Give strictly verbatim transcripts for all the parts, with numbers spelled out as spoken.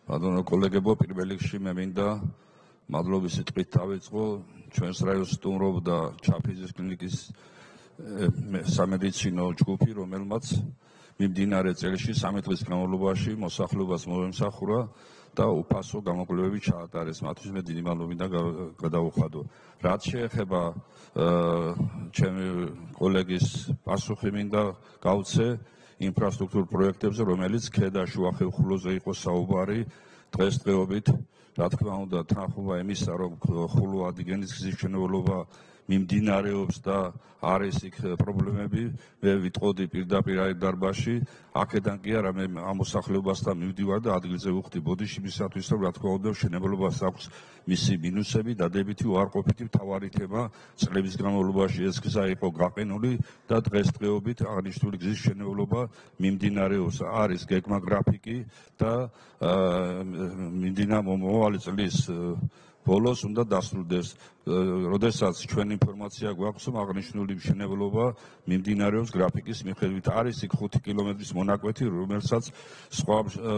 Bădonă colegebo, პირველ რიგში მე მინდა მადლობის სიტყვით დავიწყო ჩვენს რაიონს სტუმრობდა ჩაფიზის კლინიკის სამედიცინო ჯგუფი, რომელმაც მიმდინარე წელში სამი დღის განმავლობაში მოსახლეობას მოემსახურა და უფასო გამოკვლევები ჩაატარეს. მათთვის მე დიდი მადლობა მინდა გადავუხადო. რაც შეეხება ჩემი კოლეგის პასუხი მინდა გავცე ინფრასტრუქტურულ პროექტებზე, რომელიც ქედა შუა ხევსურზე იყო საუბარი დღესდღეობით. რა თქმა უნდა, თანხმობა იმისა, რომ ხულო-ადიგენის გზის მშენებლობა მიმდინარეობს და არის იქ პრობლემები, მე ვიტყოდი პირდაპირ აი დარბაზში, აქედან კი არა მე ამ მოსახლეობასთან მივდივარ და ადგილზე ვუხდი ბოდიში მისათვის, რომ რა თქმა უნდა მშენებლობას აქვს მისი მინუსები, დადებითი, უარყოფითი მთავარი თემა წლების განმავლობაში ეს გზა იყო გაყინული და დღესდღეობით აღნიშნული გზის მშენებლობა მიმდინარეობს, არის გეგმა გრაფიკი და მიმდინარე მომავალი წლის ბოლოს უნდა დასრულდეს. როდესაც ჩვენ ინფორმაცია გვაქვს, რომ აღნიშნული მშენებლობა მიმდინარეობს გრაფიკის მიხედვით. არის იქ ხუთი კილომეტრის მონაკვეთი, რომელსაც სხვა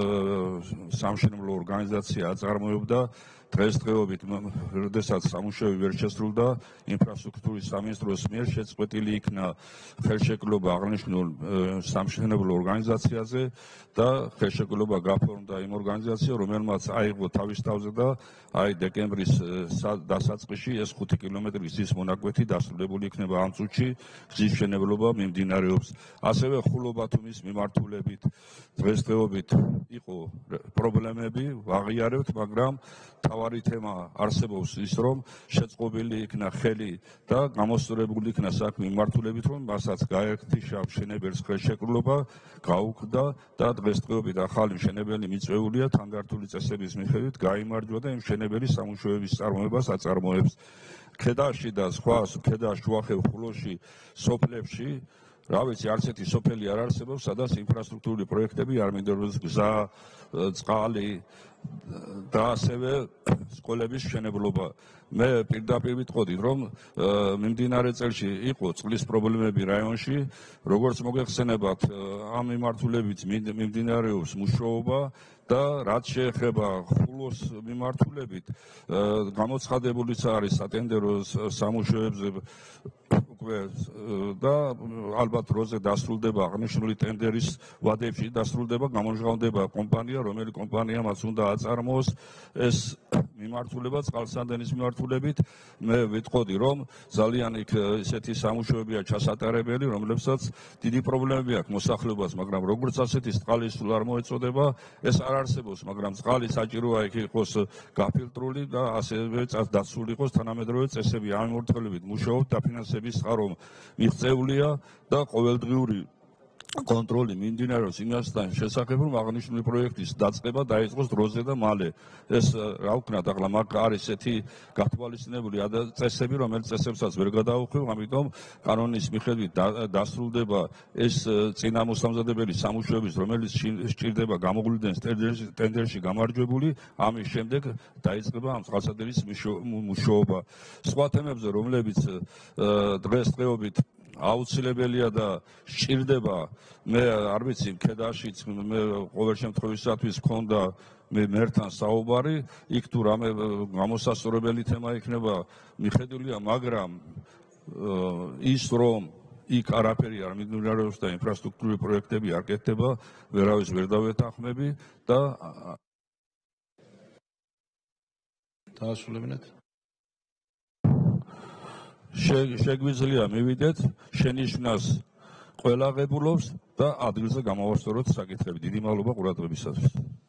სამშენებლო ორგანიზაცია აწარმოებდა. დღესდღეობით, როდესაც სამუშაოები ვერ შესრულდა, ინფრასტრუქტურის სამინისტროს მიერ შეწყვეტილი იქნა ხელშეკრულება აღნიშნულ სამშენებლო ორგანიზაციაზე და ხელშეკრულება გაფორმდა იმ ორგანიზაციამ, რომელმაც აიღო თავის თავზე და აი დეკემბრის დასაწყისში ეს ხუთი კილომეტრი გზის მონაკვეთი დასრულებული იქნება ამ წუთში, გზის მშენებლობა მიმდინარეობს. ასევე ხულო-ბათუმის მიმართულებით დღესდღეობით იყო პრობლემები, ვაღიარებთ, მაგრამ თავარი თემა არსებობს ის, რომ შეწყობილი იქნა ხელი და გამოსწორებული იქნა საქმე მიმართულებით, რომ მასაც გაერთიშა მშენებელს ხელშეკრულება, გაუქმდა და დღესდღეობით ახალი მშენებელი მიწვეულია თანდართული წესების მიხედვით გაიმარჯვა და იმ მშენებელის სამუშაოების წარმოებას აწარმოებს. ქედაში და სხვა ქედა შუახევსურში სოფლებში რა ვიცი, არც ერთი სოფელი არ არსებობს, სადაც ინფრასტრუქტურული პროექტები არ მიმდინარეობს, გზა, წყალი და ასევე სკოლების მშენებლობა. მე პირდაპირ ვიტყოდი, რომ მიმდინარე წელში იყო წყლის პრობლემები რაიონში, როგორც მოგეხსენებათ, ამ მიმართულებით მიმდინარეობს მუშაობა და რაც შეეხება ხულოს მიმართულებით, გამოცხადებულიც არის სატენდერო სამუშაოებზე უკვე და ალბათ დროზე დასრულდება აღნიშნული ტენდერის ვადებში დასრულდება, გამოჟღავნდება კომპანია, რომელი კომპანიამაც უნდა აწარმოოს ეს მიმართულება წყალსადენის მიმართულებით. მე ვიტყოდი, რომ ძალიან იქ ესეთი სამუშაოებია ჩასატარებელი, რომლებსაც დიდი პრობლემები აქვს მოსახლეობას, მაგრამ როგორც ასეთი წყალი სულ არ მოეწოდება, ეს არ არსებობს, მაგრამ წყალი საჭიროა იქ იყოს გაფილტრული და ასევე დაცული იყოს თანამედროვე წესები. ამ მიმართულებით მუშაობთ, დაფინანსების წყარო მიღწეულია და ყოველდღიური კონტროლი მიმდინარეობს იმასთან შესახებ, რომ აღნიშნული პროექტის დაწყება დაიწყოს დროზე და მალე. ეს რა ვქნათ, ახლა მაგ არის ესეთი გათვალისწინებული წესები, რომელიც წესებსაც ვერ გადაუხვევ, ამიტომ კანონის მიხედვით დასრულდება ეს წინამოსამზადებელი სამუშაოების, რომელიც სჭირდება გამოვლინდეს ტენდერში გამარჯვებული, ამის შემდეგ დაიწყება ამ წყალსადენის მუშაობა. სხვა თემებზე, რომლებიც დღესდღეობით აუცილებელია და სჭირდება, მე არ ვიცი, ქედაშიც მე ყოველ შემთხვევისათვის მქონდა მე მერთან საუბარი, იქ თუ რამე გამოსასწორებელი თემა იქნება მიხედულია, მაგრამ ის რომ იქ არაფერი არ მიმდინარეობს და ინფრასტრუქტურული პროექტები არ კეთდება, ვერავის ვერ დავეთანხმები და დაასრულებინათ. შეგვიძლია მივიდეთ, შენიშვნას ყველა ღებულობს და ადგილზე გამოვასწოროთ საკითხები. დიდი მადლობა ყურადღებისათვის.